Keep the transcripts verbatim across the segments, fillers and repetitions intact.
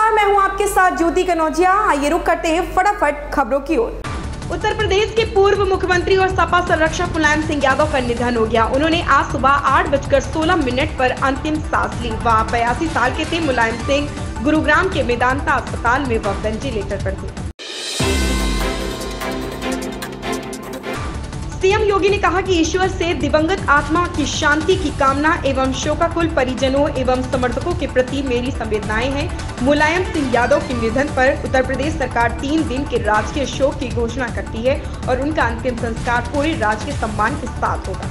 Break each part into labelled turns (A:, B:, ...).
A: नमस्कार, मैं हूं आपके साथ ज्योति कनौजिया। आइए रुक करते हैं फटाफट खबरों की ओर। उत्तर प्रदेश के पूर्व मुख्यमंत्री और सपा संरक्षक मुलायम सिंह यादव का निधन हो गया। उन्होंने आज सुबह आठ बजकर सोलह मिनट पर अंतिम सांस ली। वह बयासी साल के थे। मुलायम सिंह गुरुग्राम के मेदांता अस्पताल में वह वेंटिलेटर पर थे। सीएम योगी ने कहा कि ईश्वर से दिवंगत आत्मा की शांति की कामना एवं शोकाकुल परिजनों एवं समर्थकों के प्रति मेरी संवेदनाएं हैं। मुलायम सिंह यादव के निधन पर उत्तर प्रदेश सरकार तीन दिन के राजकीय शोक की घोषणा करती है और उनका अंतिम संस्कार पूरे राजकीय सम्मान के साथ होगा।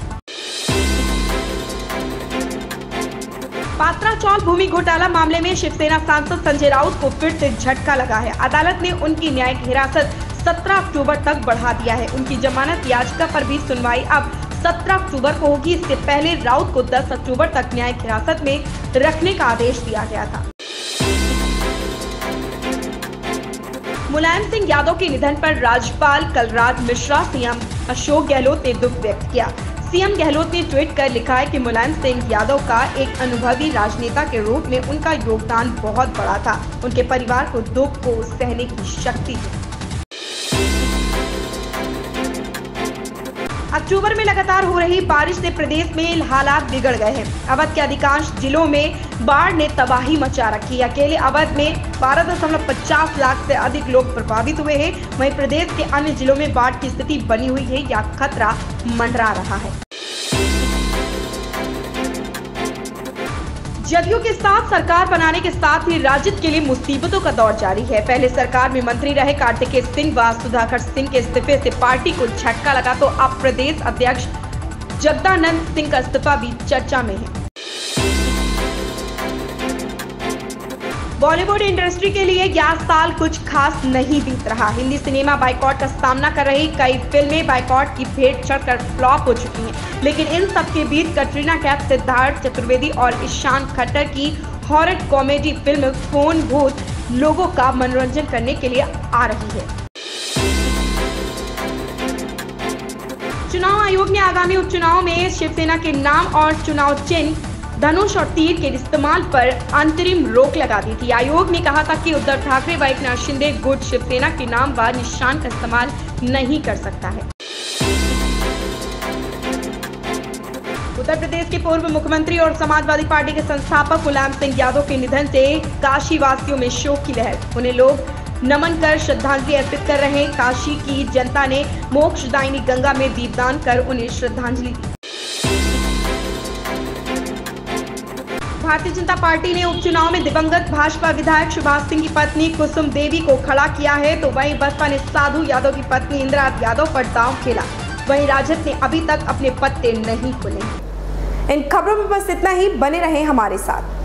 A: पात्रा चौल भूमि घोटाला मामले में शिवसेना सांसद संजय राउत को फिर से झटका लगा है। अदालत ने उनकी न्यायिक हिरासत सत्रह अक्टूबर तक बढ़ा दिया है। उनकी जमानत याचिका पर भी सुनवाई अब सत्रह अक्टूबर को होगी। इससे पहले राउत को दस अक्टूबर तक न्यायिक हिरासत में रखने का आदेश दिया गया था। मुलायम सिंह यादव के निधन पर राज्यपाल कलराज मिश्रा, सीएम अशोक गहलोत ने दुख व्यक्त किया। सीएम गहलोत ने ट्वीट कर लिखा है कि मुलायम सिंह यादव का एक अनुभवी राजनेता के रूप में उनका योगदान बहुत बड़ा था। उनके परिवार को दुख को सहने की शक्ति थी। अक्टूबर में लगातार हो रही बारिश से प्रदेश में हालात बिगड़ गए हैं। अवध के अधिकांश जिलों में बाढ़ ने तबाही मचा रखी है। अकेले अवध में बारह दशमलव पचास लाख से अधिक लोग प्रभावित हुए हैं। वहीं प्रदेश के अन्य जिलों में बाढ़ की स्थिति बनी हुई है या खतरा मंडरा रहा है। जदयू के साथ सरकार बनाने के साथ ही राजद के लिए मुसीबतों का दौर जारी है। पहले सरकार में मंत्री रहे कार्तिकेय सिंह व सुधाकर सिंह के इस्तीफे से पार्टी को झटका लगा तो अब प्रदेश अध्यक्ष जगदानंद सिंह का इस्तीफा भी चर्चा में है। बॉलीवुड इंडस्ट्री के लिए यह साल कुछ खास नहीं बीत रहा। हिंदी सिनेमा बाइकॉट का सामना कर रही कई फिल्में बाइकॉट की भेंट चढ़कर फ्लॉप हो चुकी हैं। लेकिन इन सब के बीच कटरीना कैफ, सिद्धार्थ चतुर्वेदी और ईशान खट्टर की हॉरर कॉमेडी फिल्म फोन भूत लोगों का मनोरंजन करने के लिए आ रही है। चुनाव आयोग ने आगामी उपचुनाव में शिवसेना के नाम और चुनाव चिन्ह धनुष और तीर के इस्तेमाल पर अंतरिम रोक लगा दी थी। आयोग ने कहा था कि उद्धव ठाकरे व एकनाथ शिंदे गुट शिवसेना के नाम व निशान का इस्तेमाल नहीं कर सकता है। उत्तर प्रदेश के पूर्व मुख्यमंत्री और समाजवादी पार्टी के संस्थापक मुलायम सिंह यादव के निधन से काशी वासियों में शोक की लहर। उन्हें लोग नमन कर श्रद्धांजलि अर्पित कर रहे हैं। काशी की जनता ने मोक्षदायिनी गंगा में दीपदान कर उन्हें श्रद्धांजलि दी। भारतीय जनता पार्टी ने उपचुनाव में दिवंगत भाजपा विधायक सुभाष सिंह की पत्नी कुसुम देवी को खड़ा किया है तो वहीं बसपा ने साधु यादव की पत्नी इंदिरा यादव पर दांव खेला। वहीं राजद ने अभी तक अपने पत्ते नहीं खोले। इन खबरों में बस इतना ही। बने रहें हमारे साथ।